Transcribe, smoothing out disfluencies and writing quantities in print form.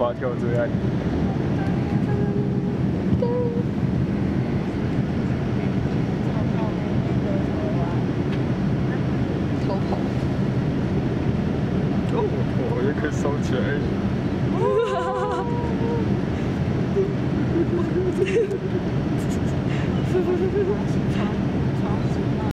把它跳最爱。 头跑。 哦，我也可以收起来。